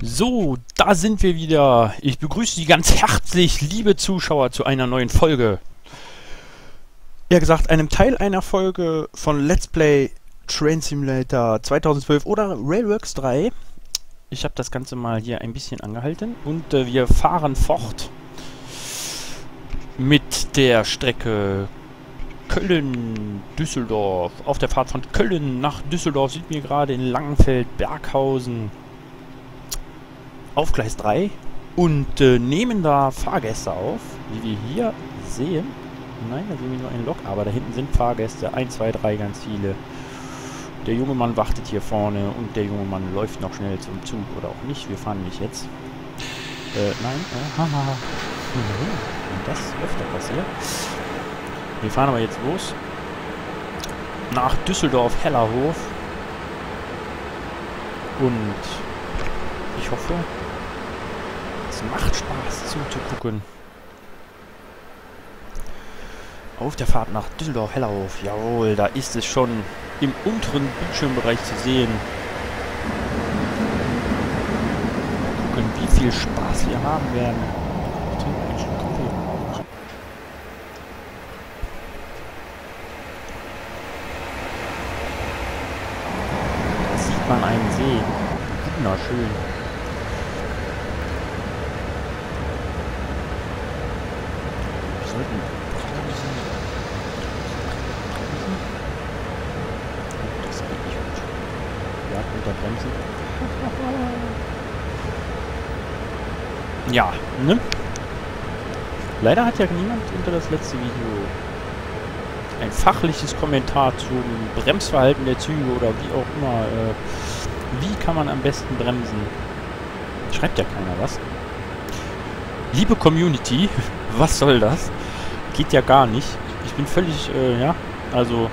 So, da sind wir wieder. Ich begrüße Sie ganz herzlich, liebe Zuschauer, zu einer neuen Folge. Eher gesagt, einem Teil einer Folge von Let's Play Train Simulator 2012 oder Railworks 3. Ich habe das Ganze mal hier ein bisschen angehalten und wir fahren fort mit der Strecke Köln-Düsseldorf. Auf der Fahrt von Köln nach Düsseldorf sind wir gerade in Langenfeld-Berghausen auf Gleis 3 und nehmen da Fahrgäste auf, wie wir hier sehen. Nein, da sehen wir nur eine Lok, aber da hinten sind Fahrgäste, 1, 2, 3, ganz viele. Der junge Mann wartet hier vorne und der junge Mann läuft noch schnell zum Zug oder auch nicht. Wir fahren nicht jetzt. Nein, haha. Und das öfter passiert. Wir fahren aber jetzt los nach Düsseldorf-Hellerhof und ich hoffe, es macht Spaß zuzugucken. Auf der Fahrt nach Düsseldorf-Hellerhof. Jawohl, da ist es schon im unteren Bildschirmbereich zu sehen. Mal gucken, wie viel Spaß wir haben werden. Ich trinke einen Schluck Kaffee. Da sieht man einen See. Wunderschön. Wir sollten bremsen. Das geht nicht gut. Ja, unter Bremsen. Ja, ne? Leider hat ja niemand unter das letzte Video ein fachliches Kommentar zum Bremsverhalten der Züge oder wie auch immer. Wie kann man am besten bremsen? Schreibt ja keiner was. Liebe Community, was soll das? Geht ja gar nicht. Ich bin völlig, ja, also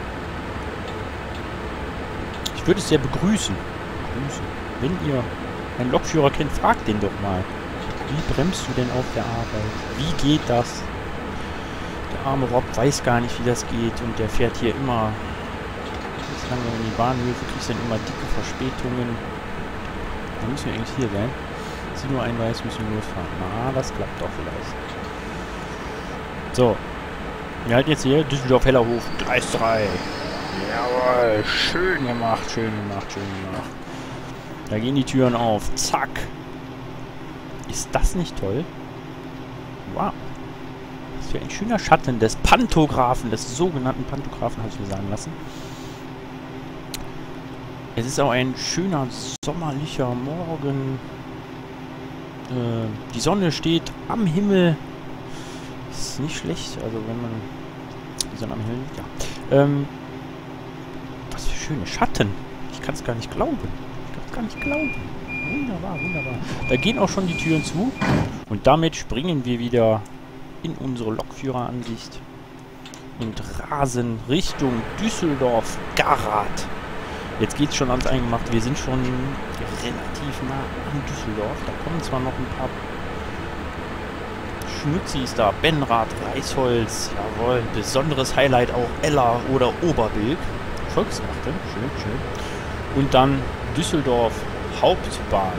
ich würde es sehr begrüßen. Wenn ihr einen Lokführer kennt, fragt den doch mal. Wie bremst du denn auf der Arbeit? Wie geht das? Der arme Rob weiß gar nicht, wie das geht und der fährt hier immer ganz lange in die Bahnhöfe, kriegt dann immer dicke Verspätungen. Da müssen wir eigentlich hier sein. Sie nur ein Weiß, müssen wir losfahren. Na, das klappt doch vielleicht. So. Wir halten jetzt hier Düsseldorf-Hellerhof, Gleis 3. Jawohl, schön gemacht, schön gemacht, schön gemacht. Da gehen die Türen auf. Zack. Ist das nicht toll? Wow. Das ist ja ein schöner Schatten des Pantographen, des sogenannten Pantographen, habe ich mir sagen lassen. Es ist auch ein schöner sommerlicher Morgen. Die Sonne steht am Himmel. Ist nicht schlecht, also wenn man die Sonne am Himmel liegt, ja. Was für schöne Schatten. Ich kann es gar nicht glauben. Ich kann es gar nicht glauben. Wunderbar, wunderbar. Da gehen auch schon die Türen zu. Und damit springen wir wieder in unsere Lokführeransicht und rasen Richtung Düsseldorf-Garat. Jetzt geht es schon ans Eingemachte. Wir sind schon relativ nah an Düsseldorf. Da kommen zwar noch ein paar Schnutzis da. Benrath, Reisholz. Jawohl. Besonderes Highlight auch Eller oder Oberbilk. Volksgarten. Schön, schön. Und dann Düsseldorf Hauptbahnhof.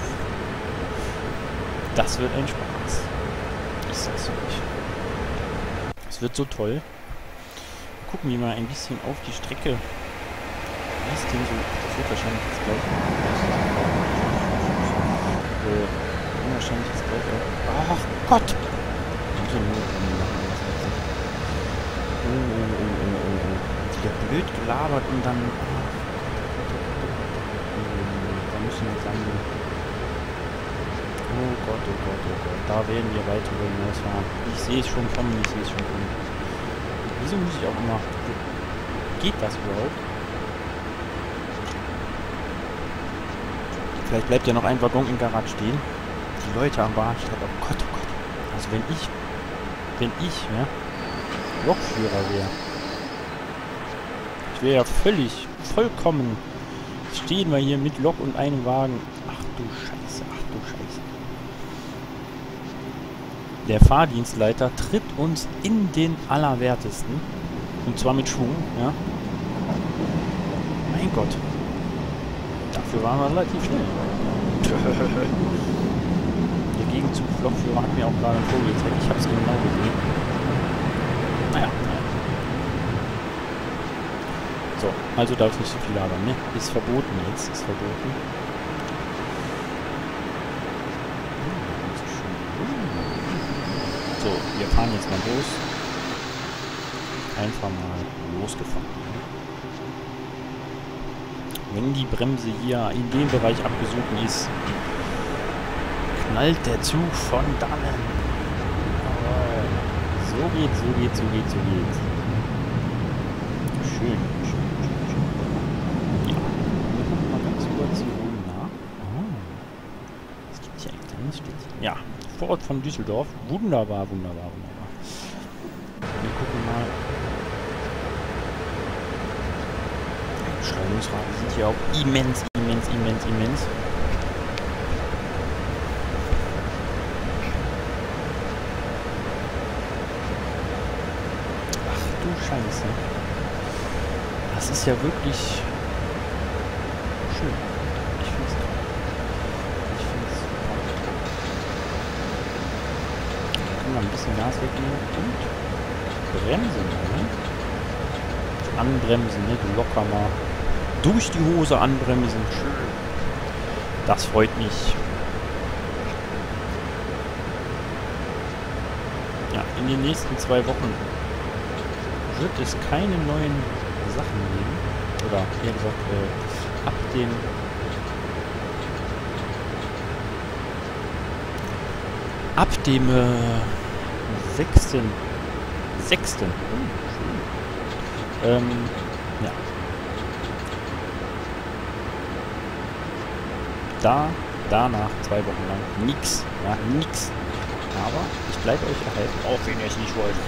Das wird ein Spaß. Ich sag's euch. Es wird so toll. Gucken wir mal ein bisschen auf die Strecke. Wie ist denn so? Das wird wahrscheinlich jetzt gleich. Wahrscheinlich jetzt gleich auch. Ach Gott! Wieder blöd gelabert und dann. Da müssen wir sagen. Oh Gott, oh Gott, oh Gott. Da werden wir weiter hinausfahren. Ich sehe es schon kommen, ich sehe es schon kommen. Wieso muss ich auch immer. Geht das überhaupt? Vielleicht bleibt ja noch ein Waggon im Garage stehen. Die Leute am Bahnsteig, oh Gott, oh Gott. Also wenn ich, ja, Lokführer wäre. Ich wäre ja vollkommen, stehen wir hier mit Lok und einem Wagen. Ach du Scheiße, ach du Scheiße. Der Fahrdienstleiter tritt uns in den Allerwertesten. Und zwar mit Schwung, ja. Mein Gott. Dafür waren wir relativ schnell. Der Gegenzug-Lokführer hat mir auch gerade ein Vogel gezeigt. Ich habe es genau gesehen. Naja. So, also darf ich nicht so viel labern, ne? Ist verboten jetzt, ist verboten. So, wir fahren jetzt mal los. Einfach mal losgefahren. Wenn die Bremse hier in dem Bereich abgesunken ist, knallt der Zug von dannen. Aber so geht's, so geht's, so geht's, so geht's. Schön, schön, schön, schön. Ja, wir gucken mal ganz kurz hier oben nach. Oh, es gibt hier ein kleines Städtchen. Ja, Vorort von Düsseldorf. Wunderbar, wunderbar, wunderbar. Wir gucken mal. Beschleunigungsraten sind hier auch immens, immens, immens, immens. Ach du Scheiße. Das ist ja wirklich schön. Ich finde es toll. Ich finde es super. Da können wir ein bisschen Gas wegnehmen und bremsen. Ne? Anbremsen, ne? Locker mal durch die Hose anbremsen. Schön. Das freut mich. Ja, in den nächsten 2 Wochen wird es keine neuen Sachen geben. Oder eher gesagt, ab dem 6. Ja. Danach 2 Wochen lang nix. Ja, nix. Aber ich bleibe euch erhalten, auch wenn ihr es nicht wollt.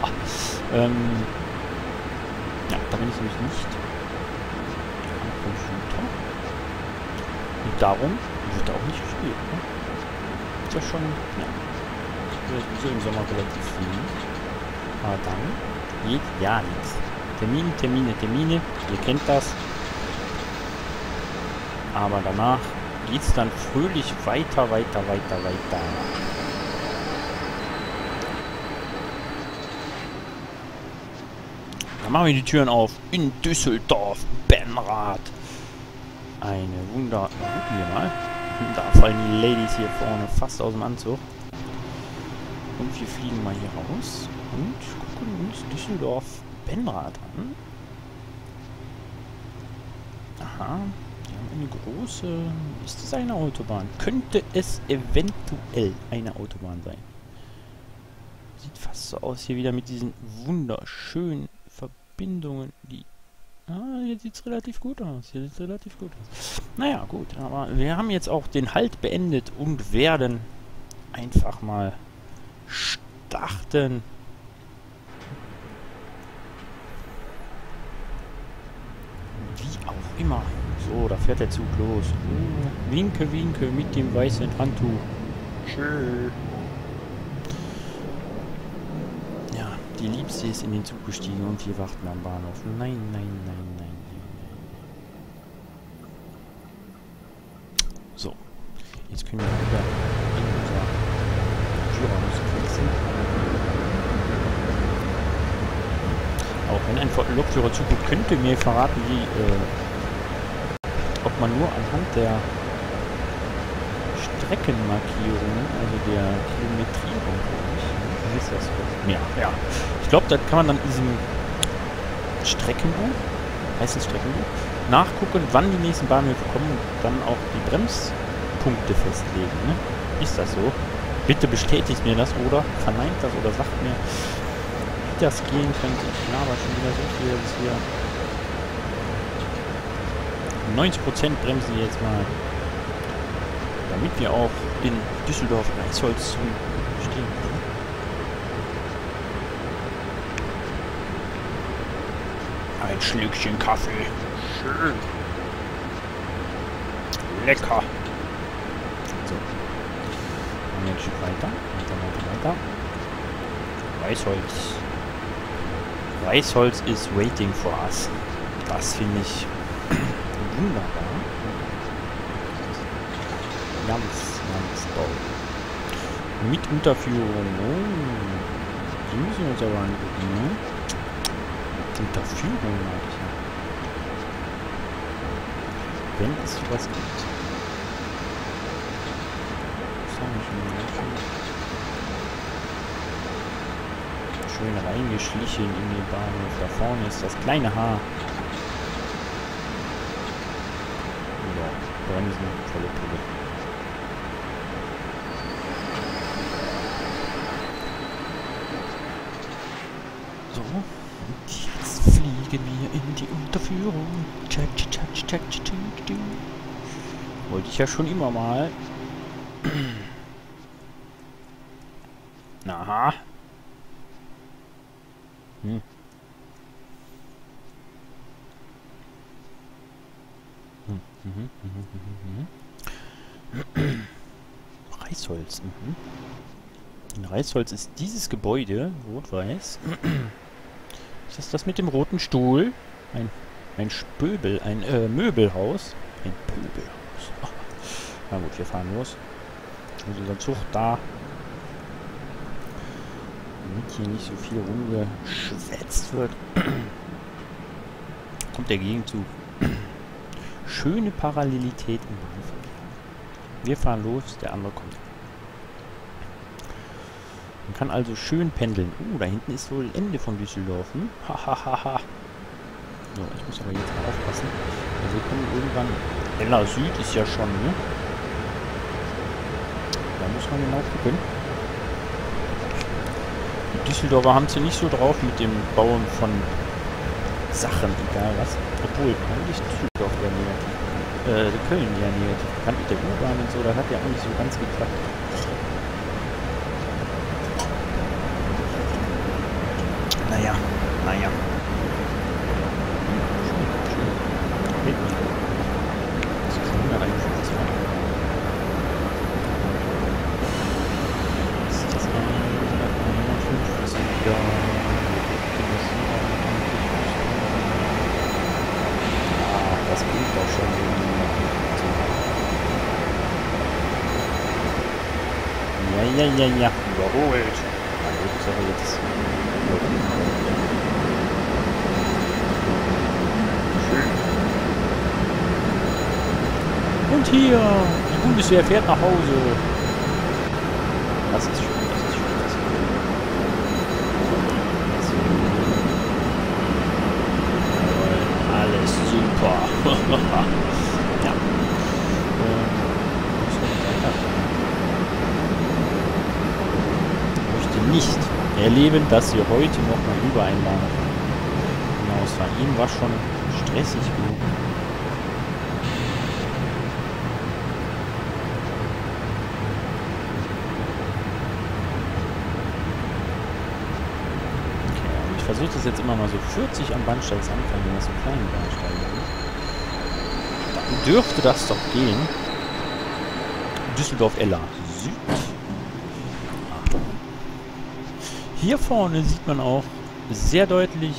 Ja, da bin ich nämlich nicht am Computer. Und darum wird auch nicht gespielt. Ne? Ist ja schon, ja. So im Sommer relativ viel. Aber dann geht ja nichts. Termine, Termine, Termine. Ihr kennt das. Aber danach geht es dann fröhlich weiter, weiter, weiter, weiter. Dann machen wir die Türen auf. In Düsseldorf, Benrath. Eine Wunder... Na, gucken wir mal. Da fallen die Ladies hier vorne fast aus dem Anzug. Und wir fliegen mal hier raus und gucken uns Düsseldorf, Benrath an. Aha. Wir haben eine große... Ist das eine Autobahn? Könnte es eventuell eine Autobahn sein. Sieht fast so aus hier wieder mit diesen wunderschönen Verbindungen, die... Ah, hier sieht es relativ gut aus. Hier sieht es relativ gut aus. Naja, gut. Aber wir haben jetzt auch den Halt beendet und werden einfach mal starten. Wie auch immer. So, da fährt der Zug los. Oh, winke, winke mit dem weißen Handtuch. Schön. Ja, die Liebste ist in den Zug gestiegen und wir warten am Bahnhof. Nein, nein, nein, nein, nein, nein. So, jetzt können wir wieder in unser Türraum wechseln. Auch wenn ein Lokführer zuguckt, könnte mir verraten, wie, ob man nur anhand der Streckenmarkierungen, also der Kilometrierung, wie ist das? Ja, ja. Ich glaube, da kann man dann in diesem Streckenbuch, heißt es Streckenbuch, nachgucken, wann die nächsten Bahnhöfe kommen und dann auch die Bremspunkte festlegen. Ne? Ist das so? Bitte bestätigt mir das oder verneint das oder sagt mir, wie das gehen könnte. Ich laber schon wieder so viel, dass wir 90% bremsen jetzt mal, damit wir auch in Düsseldorf-Reisholz stehen können. Ein Schlückchen Kaffee. Schön. Lecker. So. Und jetzt ein Stück weiter. Weiter. Reisholz. Reisholz is waiting for us. Das finde ich wunderbar. Jamsbau. Mit Unterführung. Oh. Die müssen wir uns aber angucken, ne? Unterführung, meine ich. Wenn es sowas gibt. Das haben wir schon schön reingeschlichen in den Bahnhof. Da vorne ist das kleine Haar. Ja, Bremsen, volle Pulle. So, und jetzt fliegen wir in die Unterführung. Wollte ich ja schon immer mal. Aha. Reisholz. In Reisholz ist dieses Gebäude, rot-weiß. Ist das mit dem roten Stuhl? Ein Spöbel, ein Möbelhaus. Ein Pöbelhaus. Ach. Na gut, wir fahren los. Und unser Zug da. Damit hier nicht so viel rumgeschwätzt wird. Kommt der Gegenzug. Schöne Parallelität im Bahnverkehr. Wir fahren los, der andere kommt. Man kann also schön pendeln. Da hinten ist wohl Ende von Düsseldorf. Hahaha. So, ich muss aber jetzt mal aufpassen. Wir kommen irgendwann... Eller Süd ist ja schon, ne? Da muss man genau gucken. Die Düsseldorfer haben es ja nicht so drauf mit dem Bauen von Sachen, egal was. Obwohl, eigentlich Düsseldorf ja negativ. Köln ja negativ. Bekannt mit der U-Bahn und so, da hat ja auch nicht so ganz geklappt. Naja. Das geht doch schon. Ja. Überholt. Na gut, ist aber jetzt... Schön. Und hier, die Bundeswehr fährt nach Hause. Das ist schön. Alles super. Ja. Ich möchte nicht erleben, dass wir heute noch mal über einen Bahnhof hinausfahren. Ihnen war schon stressig genug. Ich versuche das jetzt immer mal so 40 am Bahnsteig anfangen, wenn das so kleine Bahnsteige sind. Dann dürfte das doch gehen. Düsseldorf-Eller Süd. Hier vorne sieht man auch sehr deutlich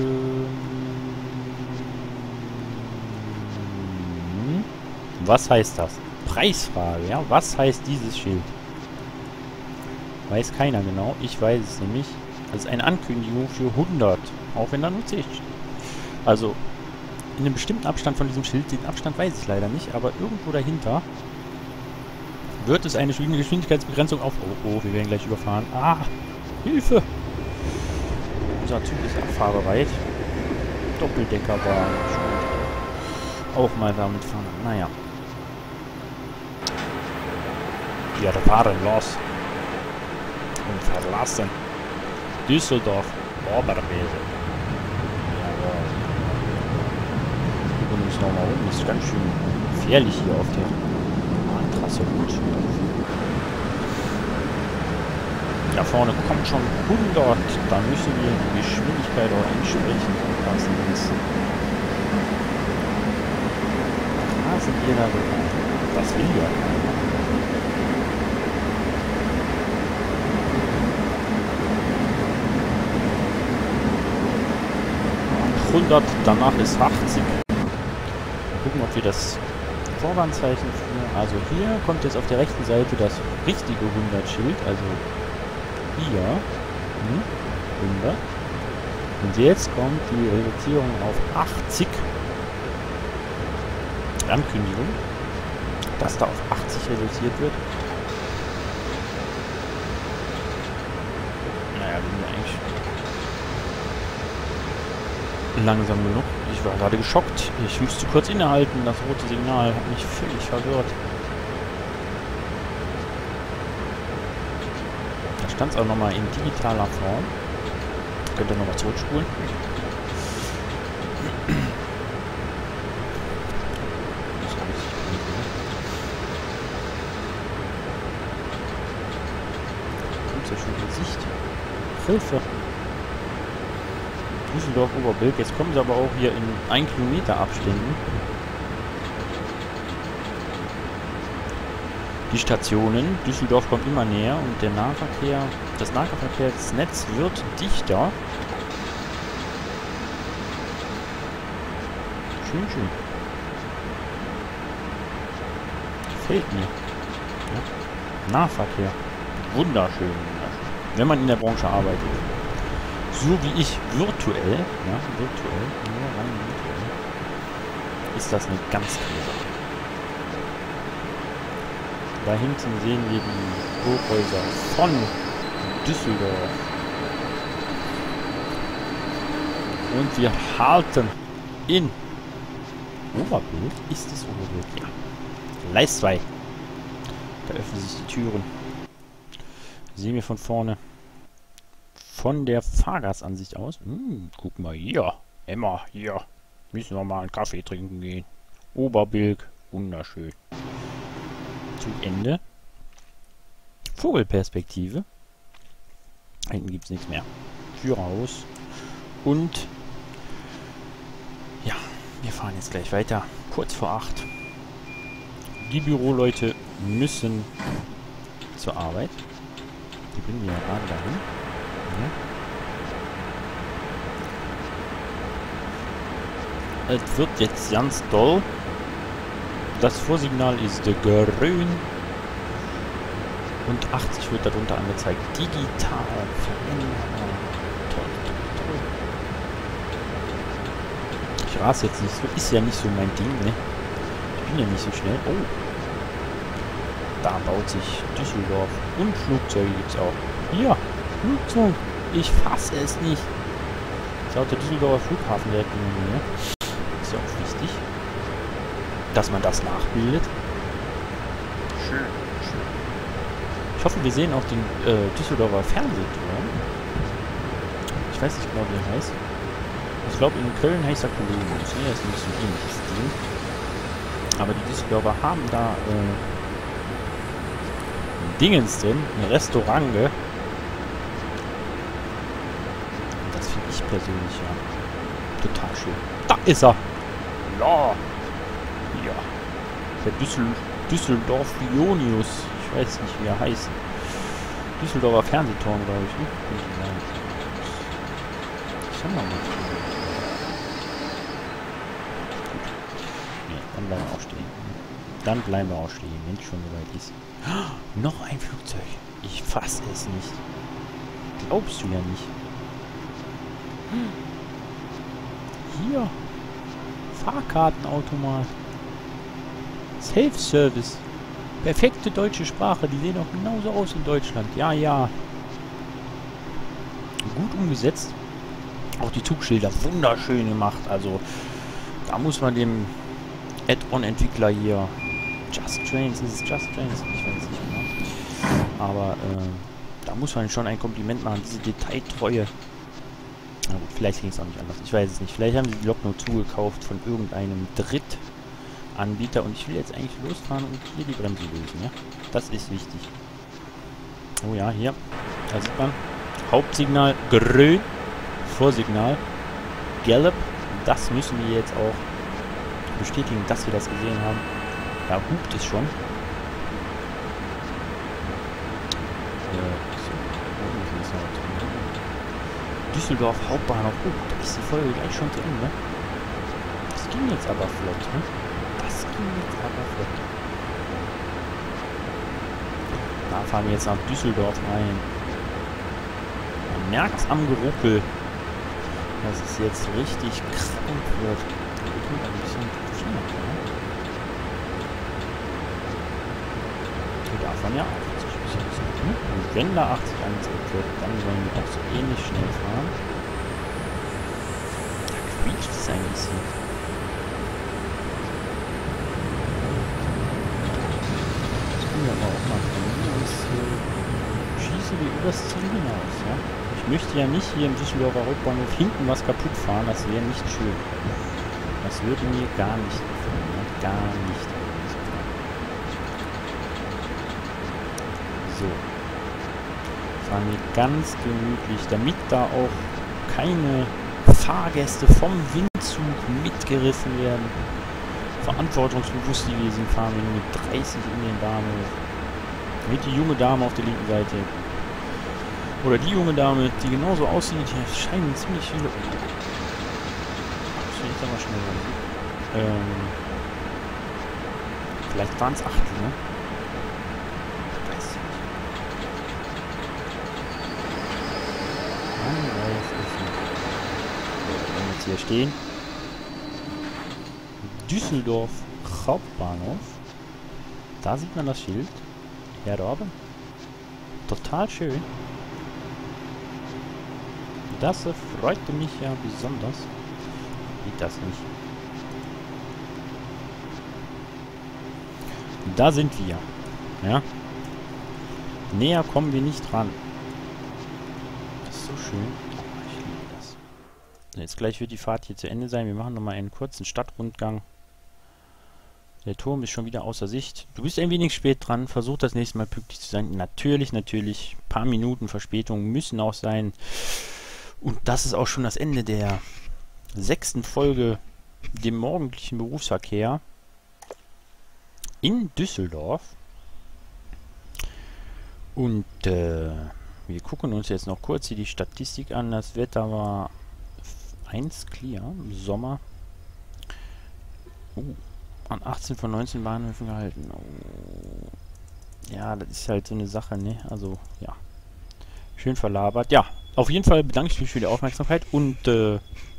was heißt das? Preisfrage, ja? Was heißt dieses Schild? Weiß keiner genau. Ich weiß es nämlich. Das ist eine Ankündigung für 100. Auch wenn da nur 10 steht. Also, in einem bestimmten Abstand von diesem Schild, den Abstand weiß ich leider nicht, aber irgendwo dahinter wird es eine Geschwindigkeitsbegrenzung auf... Oh, wir werden gleich überfahren. Ah, Hilfe! Unser Zug ist abfahrbereit. Doppeldeckerbahn. Auch mal damit fahren. Naja. Wir fahren los. Und verlassen Düsseldorf Oberwesel. Jawohl. Wir uns nochmal um. Das ist ganz schön gefährlich hier auf der Bahntrasse. Gut. Da vorne kommt schon 100. Da müssen wir die Geschwindigkeit auch entsprechend anpassen. Da sind wir da drin. Das will ja keiner. 100, danach ist 80. Mal gucken, ob wir das Vorwarnzeichen für. Also hier kommt jetzt auf der rechten Seite das richtige 100-Schild. Also hier 100. Und jetzt kommt die Reduzierung auf 80. Ankündigung, dass da auf 80 reduziert wird. Naja, wir sind ja eigentlich langsam genug. Ich war gerade geschockt. Ich musste kurz innehalten. Das rote Signal hat mich völlig verwirrt. Da stand es auch nochmal in digitaler Form. Könnt ihr nochmal zurückspulen. Kommt ja schon in Sicht. Hilfe! Düsseldorf Oberbilk. Jetzt kommen sie aber auch hier in 1 Kilometer Abständen. Die Stationen. Düsseldorf kommt immer näher und der Nahverkehr, das Nahverkehrsnetz wird dichter. Schön, schön. Gefällt mir. Ja. Nahverkehr. Wunderschön, wunderschön. Wenn man in der Branche arbeitet. So wie ich virtuell, ja, virtuell, nur rein virtuell, ist das eine ganz tolle Sache. Da hinten sehen wir die Hochhäuser von Düsseldorf. Und wir halten in Oberbilk. Ist es Oberbilk? Ja. Gleis 2. Da öffnen sich die Türen. Sehen wir von vorne. Von der Fahrgastansicht aus. Guck mal hier. Emma, hier. Müssen wir mal einen Kaffee trinken gehen. Oberbilk. Wunderschön. Zu Ende. Vogelperspektive. Hinten gibt es nichts mehr. Tür raus. Und ja, wir fahren jetzt gleich weiter. Kurz vor 8. Die Büroleute müssen zur Arbeit. Die bringen wir ja gerade dahin. Ja. Es wird jetzt ganz doll. Das Vorsignal ist grün. Und 80 wird darunter angezeigt. Digital verändern. Toll, toll, toll. Ich rase jetzt nicht so. Ist ja nicht so mein Ding, ne? Ich bin ja nicht so schnell. Oh. Da baut sich Düsseldorf. Und Flugzeuge gibt es auch. Hier. Flugzeug. Ich fasse es nicht. Das ist auch der Düsseldorfer Flughafen direkt in der Nähe. Ist ja auch wichtig, dass man das nachbildet. Schön, schön. Ich hoffe, wir sehen auch den Düsseldorfer Fernsehturm. Ich weiß nicht genau, wie er heißt. Ich glaube, in Köln heißt er Kolumbus. Ne, das ist ein bisschen ähnliches Ding. Aber die Düsseldorfer haben da Dingens drin, ein Restaurant. Das finde ich persönlich ja total schön. Da ist er! Ja! Ja. Der Düsseldorf Ionius. Ich weiß nicht, wie er heißt. Düsseldorfer Fernsehturm, glaube ich. Ne? Schauen wir mal. Nee, dann bleiben wir auch stehen. Dann bleiben wir auch stehen, wenn es schon soweit ist. Oh, noch ein Flugzeug. Ich fasse es nicht. Glaubst du ja nicht. Hier. Fahrkartenautomat. Self-Service. Perfekte deutsche Sprache. Die sehen auch genauso aus in Deutschland. Ja, ja. Gut umgesetzt. Auch die Zugschilder wunderschön gemacht. Also, da muss man dem Add-on-Entwickler hier... Just Trains, ist es Just Trains? Ich weiß nicht genau. Aber, da muss man schon ein Kompliment machen. Diese Detailtreue. Na gut, vielleicht ging es auch nicht anders. Ich weiß es nicht. Vielleicht haben sie die Lok nur zugekauft von irgendeinem Drittanbieter. Und ich will jetzt eigentlich losfahren und hier die Bremse lösen, ja? Das ist wichtig. Oh ja, hier. Da sieht man. Hauptsignal grün. Vorsignal gelb. Das müssen wir jetzt auch bestätigen, dass wir das gesehen haben. Da hupt es schon. Düsseldorf Hauptbahnhof. Oh, da ist die Folge gleich schon drin, ne? Das ging jetzt aber flott, ne? Das ging jetzt aber flott. Da fahren wir jetzt nach Düsseldorf rein. Man merkt es am Geruckel, dass es jetzt richtig krank wird. Ein bisschen schneller, ja. Hier darf man ja 80 bis jetzt. Und wenn da 80 angezeigt wird, dann wollen wir auch so ähnlich schnell fahren. Da quietscht es ein bisschen. Das können wir aber auch mal können. Sonst schießen wir übers Ziel hinaus, ja. Ich möchte ja nicht hier im Düsseldorfer Hauptbahnhof hinten was kaputt fahren, das wäre nicht schön. Das würde mir gar nicht gefallen, ja? Gar nicht. So. Fahren wir ganz gemütlich, damit da auch keine Fahrgäste vom Windzug mitgerissen werden. Verantwortungsbewusst wie wir sind, fahren wir nur mit 30 in den Bahnhof. Mit die junge Dame auf der linken Seite. Oder die junge Dame, die genauso aussieht, hier scheinen ziemlich viele... Das will ich da mal schnell sagen. Vielleicht waren es 8, ne? Ich weiß es nicht. Man weiß es nicht. Wenn wir jetzt hier stehen. Düsseldorf Hauptbahnhof. Da sieht man das Schild. Ja, da oben. Total schön. Das freute mich ja besonders. Geht das nicht? Da sind wir. Ja. Näher kommen wir nicht ran. Das ist so schön. Oh, ich liebe das. Jetzt gleich wird die Fahrt hier zu Ende sein. Wir machen nochmal einen kurzen Stadtrundgang. Der Turm ist schon wieder außer Sicht. Du bist ein wenig spät dran. Versuch das nächste Mal pünktlich zu sein. Natürlich. Ein paar Minuten Verspätung müssen auch sein. Und das ist auch schon das Ende der 6. Folge, dem morgendlichen Berufsverkehr in Düsseldorf. Und wir gucken uns jetzt noch kurz hier die Statistik an. Das Wetter war 1 clear im Sommer. An 18 von 19 Bahnhöfen gehalten. Ja, das ist halt so eine Sache, ne? Also, ja. Schön verlabert. Ja, auf jeden Fall bedanke ich mich für die Aufmerksamkeit und ihr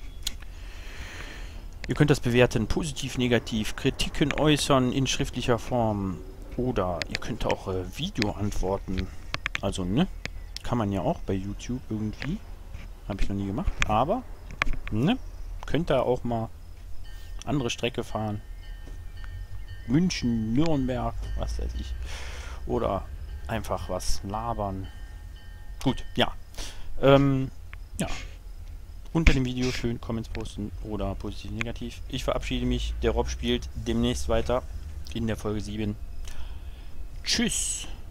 könnt das bewerten, positiv, negativ, Kritiken äußern in schriftlicher Form oder ihr könnt auch Video-Antworten, also ne, kann man ja auch bei YouTube irgendwie, habe ich noch nie gemacht, aber ne, könnt ihr auch mal andere Strecke fahren, München, Nürnberg, was weiß ich, oder einfach was labern. Gut, ja. Ja. Unter dem Video schön Comments posten oder positiv, negativ. Ich verabschiede mich. Der Rob spielt demnächst weiter in der Folge 7. Tschüss.